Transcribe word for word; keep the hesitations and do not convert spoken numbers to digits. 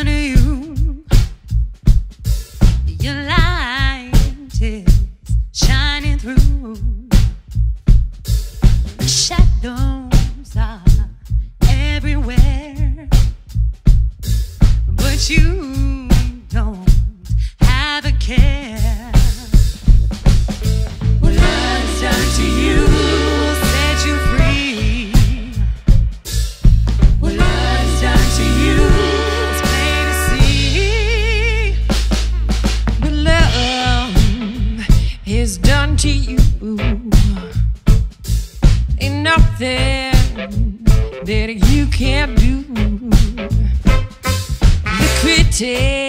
front of you. Your light is shining through. The shadows are everywhere, but you don't have a care. What love's done to you set you free. What love's done to you is plain to see. What love has done to you ain't nothing that you can't do. The critics